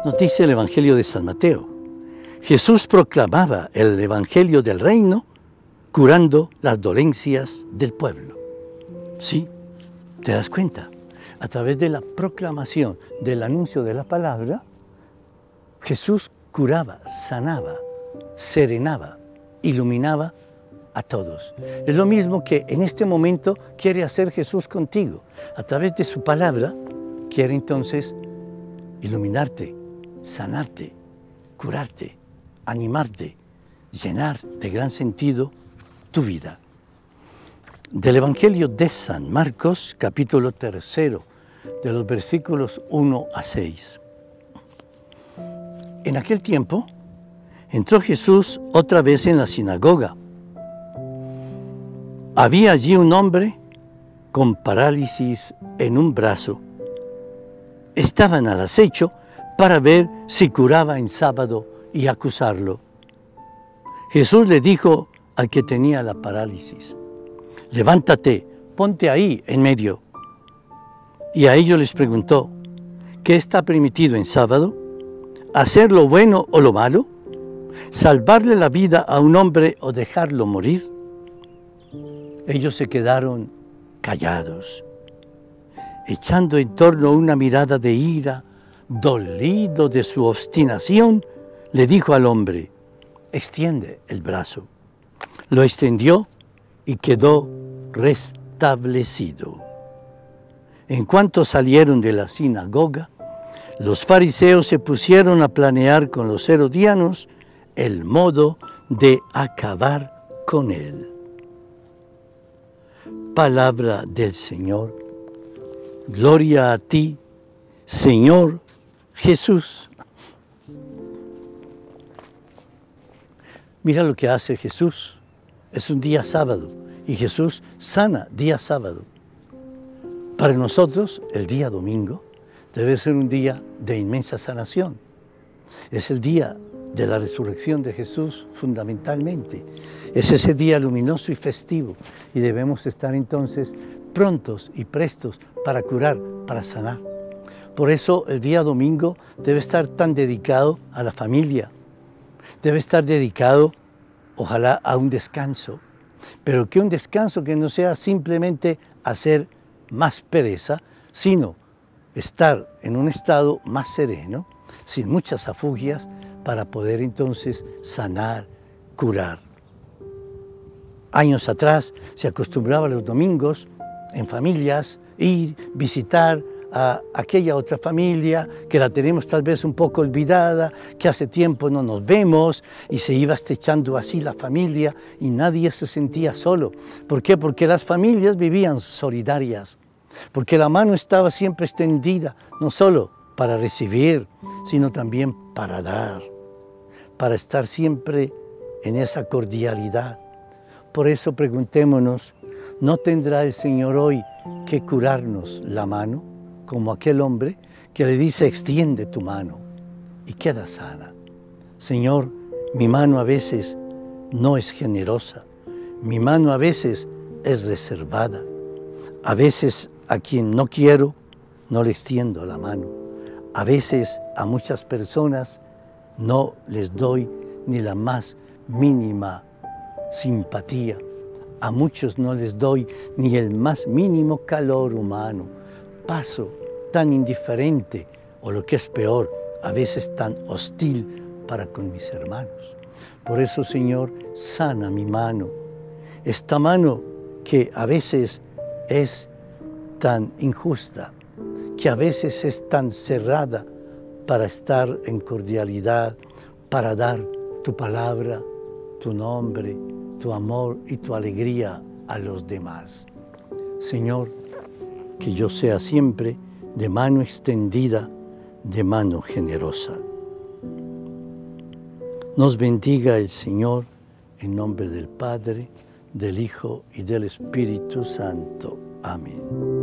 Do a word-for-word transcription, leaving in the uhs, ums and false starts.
Nos dice el Evangelio de San Mateo. Jesús proclamaba el Evangelio del reino, curando las dolencias del pueblo. ¿Sí? ¿Te das cuenta? A través de la proclamación, del anuncio de la palabra, Jesús curaba, sanaba, serenaba, iluminaba a todos. Es lo mismo que en este momento quiere hacer Jesús contigo. A través de su palabra, quiere entonces iluminarte, sanarte, curarte, animarte, llenar de gran sentido tu vida. Del Evangelio de San Marcos, capítulo tercero, de los versículos uno a seis. En aquel tiempo, entró Jesús otra vez en la sinagoga. Había allí un hombre con parálisis en un brazo. Estaban al acecho para ver si curaba en sábado y acusarlo. Jesús le dijo al que tenía la parálisis: levántate, ponte ahí en medio. Y a ellos les preguntó: ¿qué está permitido en sábado? ¿Hacer lo bueno o lo malo? ¿Salvarle la vida a un hombre o dejarlo morir? Ellos se quedaron callados, echando en torno una mirada de ira. Dolido de su obstinación, le dijo al hombre: extiende el brazo. Lo extendió y quedó restablecido. En cuanto salieron de la sinagoga, los fariseos se pusieron a planear con los herodianos el modo de acabar con él. Palabra del Señor. Gloria a ti, Señor Jesús. Mira lo que hace Jesús. Es un día sábado y Jesús sana día sábado. Para nosotros, el día domingo debe ser un día de inmensa sanación. Es el día de la resurrección de Jesús fundamentalmente. Es ese día luminoso y festivo y debemos estar entonces prontos y prestos para curar, para sanar. Por eso el día domingo debe estar tan dedicado a la familia, debe estar dedicado, ojalá, a un descanso, pero que un descanso que no sea simplemente hacer más pereza, sino estar en un estado más sereno, sin muchas afugias, para poder entonces sanar, curar. Años atrás se acostumbraba los domingos en familias ir, visitar a aquella otra familia que la tenemos tal vez un poco olvidada, que hace tiempo no nos vemos, y se iba estrechando así la familia y nadie se sentía solo. ¿Por qué? Porque las familias vivían solidarias, porque la mano estaba siempre extendida, no solo para recibir, sino también para dar, para estar siempre en esa cordialidad. Por eso preguntémonos, ¿no tendrá el Señor hoy que curarnos la mano? Como aquel hombre que le dice: extiende tu mano, y queda sana. Señor, mi mano a veces no es generosa, mi mano a veces es reservada, a veces a quien no quiero no le extiendo la mano, a veces a muchas personas no les doy ni la más mínima simpatía, a muchos no les doy ni el más mínimo calor humano. Paso tan indiferente, o lo que es peor, a veces tan hostil para con mis hermanos. Por eso, Señor, sana mi mano, esta mano que a veces es tan injusta, que a veces es tan cerrada para estar en cordialidad, para dar tu palabra, tu nombre, tu amor y tu alegría a los demás. Señor, que yo sea siempre de mano extendida, de mano generosa. Nos bendiga el Señor, en nombre del Padre, del Hijo y del Espíritu Santo. Amén.